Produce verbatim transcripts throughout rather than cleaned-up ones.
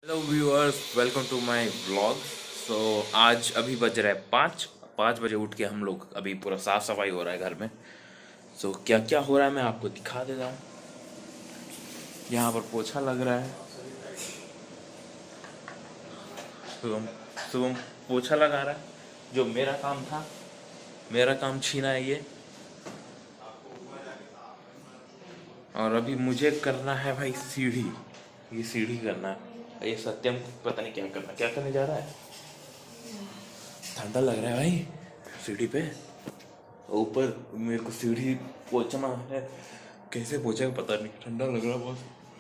Hello viewers, welcome to my vlog. So आज अभी बज रहा है पाँच पाँच बजे उठ के हम लोग अभी पूरा साफ सफाई हो रहा है घर में। सो so, क्या क्या हो रहा है मैं आपको दिखा देता हूँ। यहाँ पर पोछा लग रहा है, शुभम शुभम पोछा लगा रहा है। जो मेरा काम था, मेरा काम छीना है ये। और अभी मुझे करना है भाई सीढ़ी, ये सीढ़ी करना है। ये सत्यम को पता नहीं क्या करना, क्या करने जा रहा है। ठंडा लग रहा है भाई सीढ़ी पे ऊपर। मेरे को सीढ़ी पोछना है, कैसे पोछेगा पता नहीं, ठंडा लग रहा है बहुत।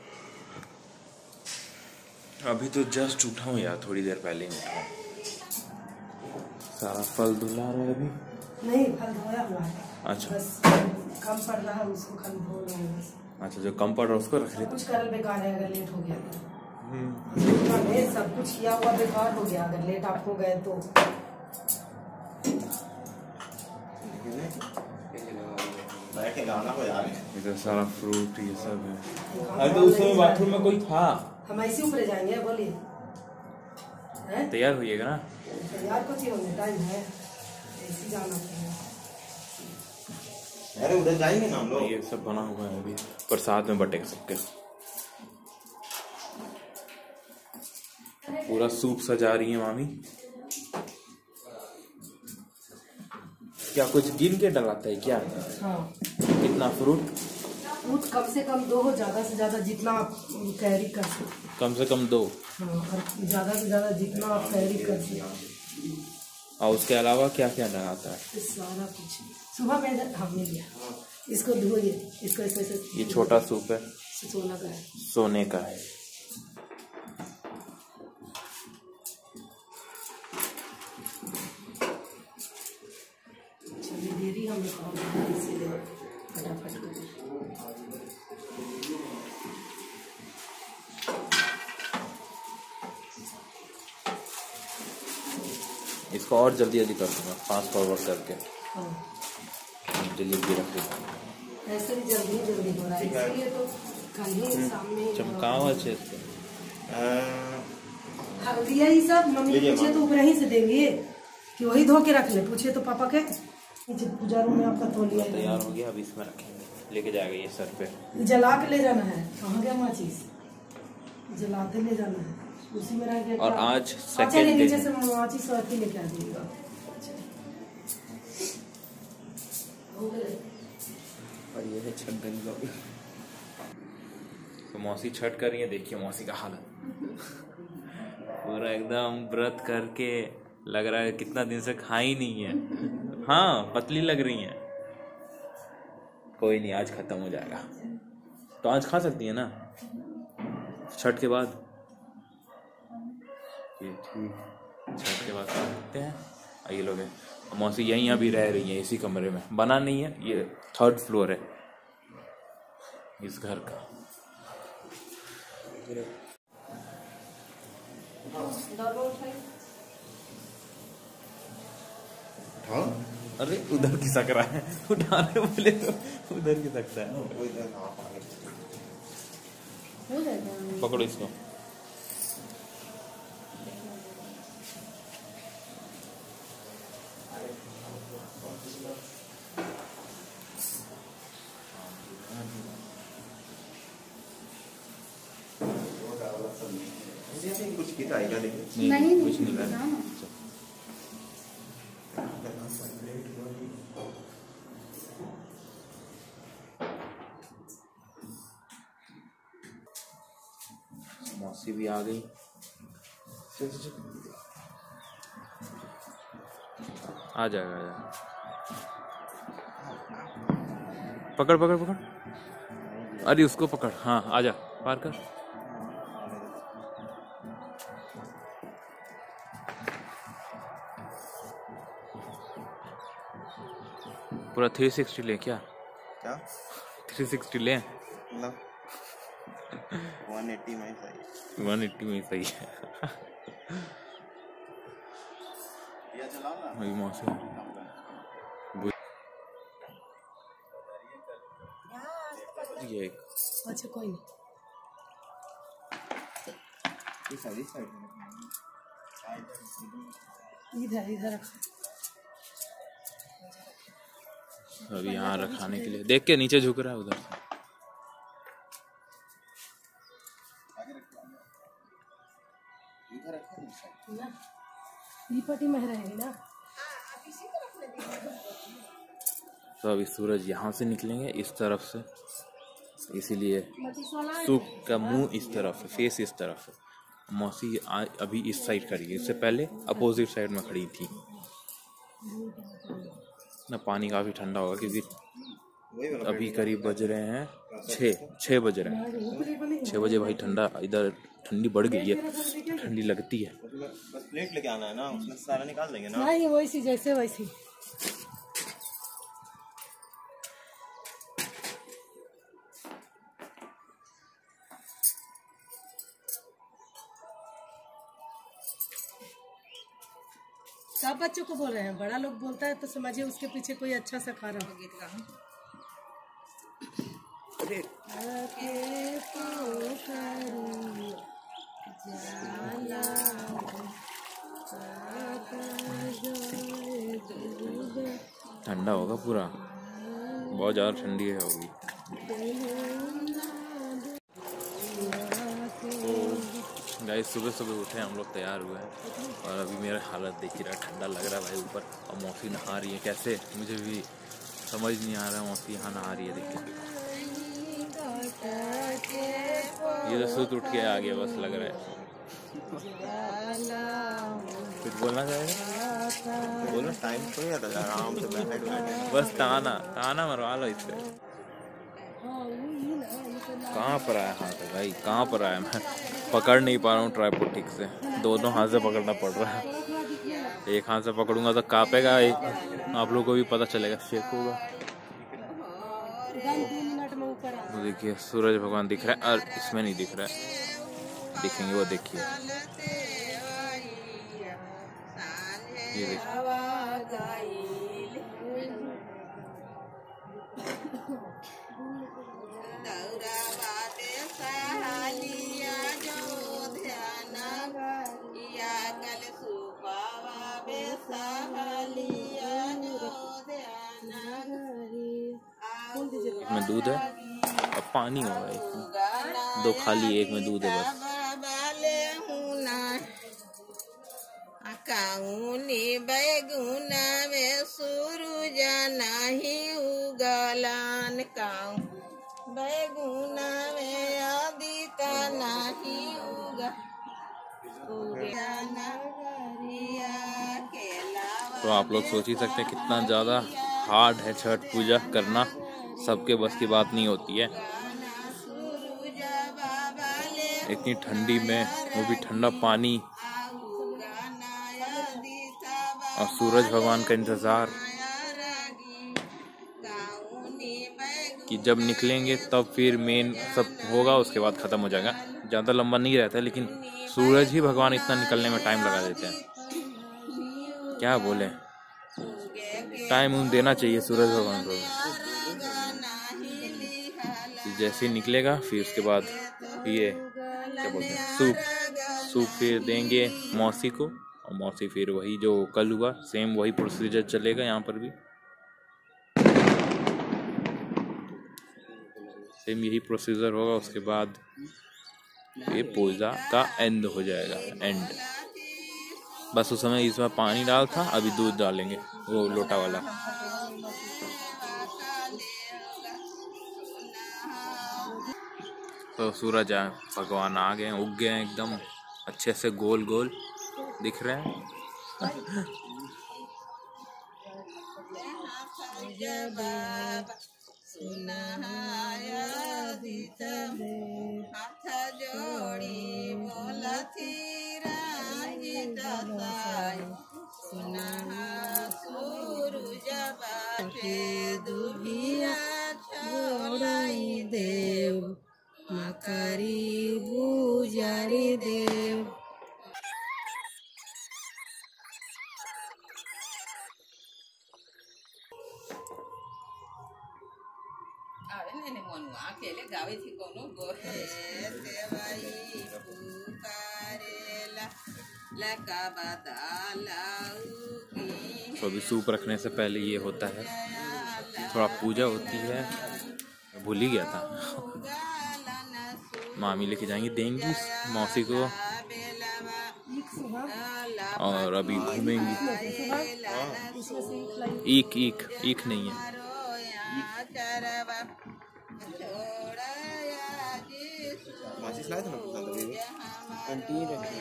अभी तो जस्ट उठा हूँ यार, थोड़ी देर पहले ही उठा हूँ। सारा फल धुला रहा है अभी। नहीं, फल धोया हुआ है। अच्छा, बस कम पड़ रहा है उसको कल धो रहा है बस। अच्छा, जो कम पड़ रहा है उसको रख लेते। कुछ करल बेकार है अगर लेट हो गया तो। सब कुछ किया हुआ बेकार हो गया अगर लेट आप हो गए तो। इधर सारा फ्रूट ये सब है। अरे तो उस समय बाथरूम में कोई था। हम ऐसे ऊपर जाएंगे, बोलिए। तैयार होइएगा ना। तैयार कुछ ही होने टाइम है, ऐसे जाना चाहिए। अरे उधर जाएंगे ना हम लोग। ये सब बना हुआ है अभी, प्रसाद में बटेगा सबके। पूरा सूप सजा रही है मामी। क्या कुछ गिन के डलाता है क्या? हाँ। कितना फ्रूट? फ्रूट कम से कम दो हो, ज्यादा से ज्यादा जितना आप कैरी कर सकते। कम से कम दो। हाँ, और ज्यादा से ज्यादा जितना आप कैरी कर सकते। और उसके अलावा क्या क्या डलाता है? सारा कुछ सुबह में हमने लिया। इसको धोइए, इसको ऐसे ऐसे। ये छोटा सूप है, सोना का है, सोने का है। चलिए देरी हम लोग इसीलिए फटाफट। इसको और जल्दी जल्दी कर दूंगा, फास्ट फॉरवर्ड करके। हाँ, डिलीवरी रख दूंगा। ऐसे भी जल्दी जल्दी हो रहा है, इसलिए तो कल ही सामने चमकाओ अच्छे से। हाँ, दिया ही सब। मम्मी पूछे तो ऊपर ही से देंगे कि वही धो के रख ले। पूछे तो पापा के नीचे पूजा रूम में आपका तौलिया तैयार हो गया, अब इसमें रखेंगे, लेके जाएगा ये सर पे। जला के ले जाना है। कहाँ गया माचिस? जलाते ले जाना है, उसी में रह गया। और आज अच्छा, सेकंड नीचे से माचिस और लेके आ जाइएगा। और ये है छठ गली लॉबी। तो मौसी छठ कर रही है, देखिए मौसी का हालत। पूरा एकदम व्रत करके लग रहा है कितना दिन से खाई नहीं है। हाँ, पतली लग रही है। कोई नहीं, आज खत्म हो जाएगा तो आज खा सकती है ना छठ के बाद। ये ठीक, छठ के बाद खा सकते हैं। ये लोग हैं, मौसी यहीं अभी रह रही है इसी कमरे में। बना नहीं है, ये थर्ड फ्लोर है इस घर का। हाँ? अरे उधर खिसक रहा है, उठाने बोले तो उधर खिसकता है। पकड़ो इसको। कुछ किट आएगा लेकिन नहीं, नहीं, नहीं, कुछ नहीं करना। मौसी भी आ गई। चल चल चल, आ जाएगा आ जाएगा। पकड़ पकड़ पकड़। अरे उसको पकड़। हाँ, आजा, पार कर। पूरा थ्री सिक्सटी ले क्या? क्या थ्री सिक्सटी ले? मतलब वन एट्टी में सही। वन एट्टी में सही है। वही मौसम। ये एक अच्छा कोई नहीं। इस साइड इस साइड इधर इधर रख। अभी यहाँ रखाने के लिए देख के नीचे झुक रहा है उधर से। ना ये पट्टी में रहेगी ना। तो अभी सूरज यहाँ से निकलेंगे इस तरफ से, इसीलिए सूप का मुंह इस तरफ है, फेस इस तरफ है। मौसी अभी इस साइड खड़ी है, इससे पहले अपोजिट साइड में खड़ी थी ना। पानी काफ़ी ठंडा होगा क्योंकि अभी करीब बज रहे हैं छः छः बज रहे हैं। छः बजे भाई ठंडा, इधर ठंडी बढ़ गई है, ठंडी लगती है। बस प्लेट लेके आना है ना, उसमें सारा निकाल देंगे ना। नहीं वैसी जैसे वैसी। सब बच्चों को बोल रहे हैं, बड़ा लोग बोलता है तो समझिए उसके पीछे कोई अच्छा सा खा रहा गीत गा। ठंडा होगा पूरा, बहुत ज़्यादा ठंडी है होगी। गाइस सुबह सुबह उठे हम लोग, तैयार हुए हैं और अभी मेरा हालत देख ही रहा, ठंडा लग रहा है भाई ऊपर। और मौसी नहा रही है, कैसे मुझे भी समझ नहीं आ रहा है। मौसी यहाँ नहा रही है, देखिए ये तो सुत उठ के आ गया बस लग रहा है। कुछ बोलना चाहेगा? बोलो, टाइम थोड़ी आता है, आराम से बैठे बैठे बस ताना ताना मरवा लो इससे। कहाँ पर आया हाथ है भाई, कहाँ पर आया? मैं पकड़ नहीं पा रहा हूँ ट्राइपॉड ठीक से, दोनों हाथ से पकड़ना पड़ रहा है। एक हाथ से पकड़ूंगा तो कांपेगा, एक आप लोगों को भी पता चलेगा, शेक होगा। तो देखिए सूरज भगवान दिख रहा है और इसमें नहीं दिख रहा है, दिखेंगे वो, देखिए ये देखिए। इसमें दूध है और पानी होगा, इसमें दो खाली, एक में दूध है बस। काऊनी बैगुना में सूरज नहीं उगलान, काऊ बैगुना में आदिता नहीं उगा। तो आप लोग सोच ही सकते हैं कितना ज़्यादा हार्ड है छठ पूजा करना, सबके बस की बात नहीं होती है। इतनी ठंडी में, वो भी ठंडा पानी और सूरज भगवान का इंतज़ार कि जब निकलेंगे तब फिर मेन सब होगा, उसके बाद ख़त्म हो जाएगा। ज़्यादा लंबा नहीं रहता है, लेकिन सूरज ही भगवान इतना निकलने में टाइम लगा देते हैं, क्या बोले। टाइम उन देना चाहिए सूरज भगवान को। जैसे ही निकलेगा फिर उसके बाद ये क्या बोलते हैं, सूप सूप फिर देंगे मौसी को, और मौसी फिर वही जो कल हुआ सेम वही प्रोसीजर चलेगा यहाँ पर भी, सेम यही प्रोसीजर होगा। उसके बाद ये पूजा का एंड हो जाएगा, एंड बस। उस समय इसमें पानी डाल था, अभी दूध डालेंगे वो लोटा वाला। तो सूरज भगवान आ गए, उग गए एकदम अच्छे से, गोल गोल दिख रहे हैं। देव मकरी बुजारी देव। आवे ने मनुआ अकेले गावे थी कोनो गोहे सेवाई पुकारे लका बदलाऊगी तो अभी सूप रखने से पहले ये होता है, थोड़ा पूजा होती है, भूल ही गया था। मामी लेके जाएंगी, देंगी मौसी को, और अभी घूमेंगी। ईख ईख ईख नहीं है, माचिस लाए थे ना पसंद अभी मुझे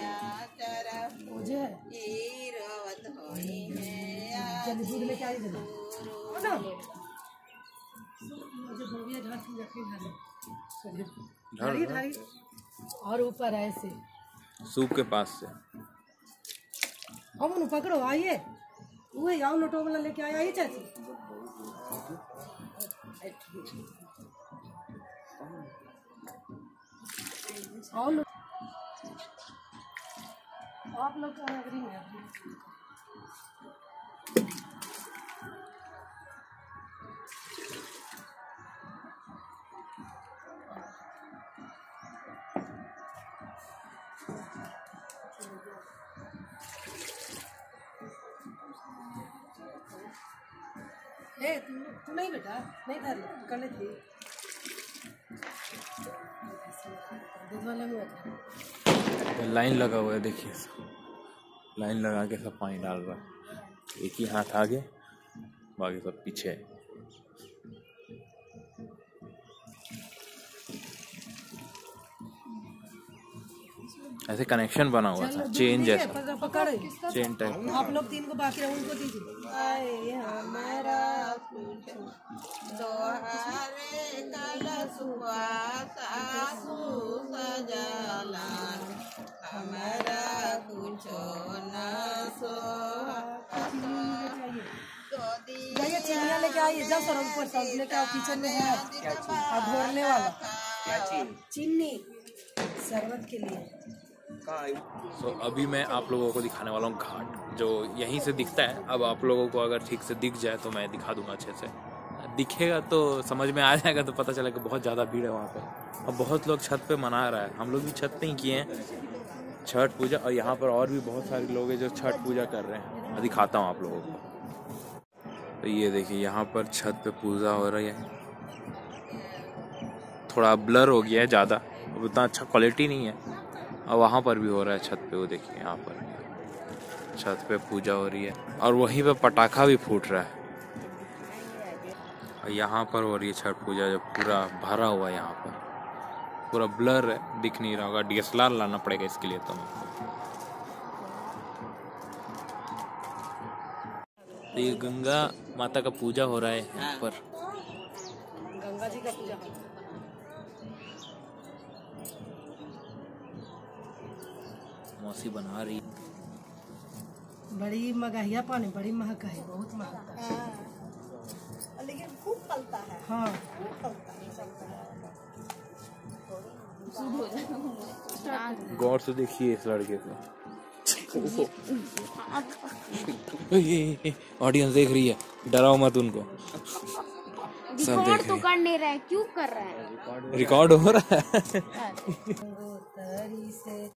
जल्दी दूध लेके आई जल्दी ना, मुझे भोगिया ढाल के रखी ढाली ढाली और ऊपर ऐसे सूप के पास से। हम उन्हें पकड़ो, आइए वही आओ, लोटो वाला लेके आया, आइए चाची। आओ लो, आप लोग एग्री हैं? ए तू तू नहीं बेटा, नहीं धर कर लेती दूध वाला में। लाइन लगा हुआ है, देखिए लाइन लगा के सब पानी डाल रहा है, एक ही हाथ आगे बाकी सब पीछे। ऐसे कनेक्शन बना हुआ था, चेन जैसा, पकड़े चेन टाइप। आप लोग तीन को बाकी रहो, उनको दीजिए। आए हमारा कुछ दोहारे कलसुआ सासु सजाला, हमारा कुछ न सो जाइए चिड़िया लेके आइए, जाओ सर ऊपर सब लेके आओ, किचन में है और घोरने वाला चीनी शरबत के लिए। तो so, अभी मैं आप लोगों को दिखाने वाला हूँ घाट, जो यहीं से दिखता है। अब आप लोगों को अगर ठीक से दिख जाए तो मैं दिखा दूंगा अच्छे से, दिखेगा तो समझ में आ जाएगा, तो पता चलेगा बहुत ज़्यादा भीड़ है वहाँ पे। अब बहुत लोग छत पे मना रहा है, हम लोग भी छत पे ही किए हैं छठ पूजा, और यहाँ पर और भी बहुत सारे लोग हैं जो छठ पूजा कर रहे हैं। मैं दिखाता हूँ आप लोगों को। तो ये देखिए यहाँ पर छत पे पूजा हो रही है, थोड़ा ब्लर हो गया है ज़्यादा, उतना अच्छा क्वालिटी नहीं है। और वहाँ पर भी हो रहा है छत पे, वो देखिए यहाँ पर छत पे पूजा हो रही है, और वहीं पे पटाखा भी फूट रहा है। और यहाँ पर हो रही है छठ पूजा, जो पूरा भरा हुआ है, यहाँ पर पूरा ब्लर है, दिख नहीं रहा होगा, डी एस एल आर लाना पड़ेगा इसके लिए। तो ये गंगा माता का पूजा हो रहा है यहाँ पर, गंगा जी का पूजा। मौसी बना रही, बड़ी महंगाई पानी, बड़ी महंगा है, बहुत महंगा है, लेकिन खूब फलता है। हाँ खूब फलता है। गौर से देखिए इस लड़के को, ऑडियंस देख रही है, डराओ मत उनको। रिकॉर्ड तो कर नहीं रहा है, क्यों कर रहा है? रिकॉर्ड हो रहा है। तरी से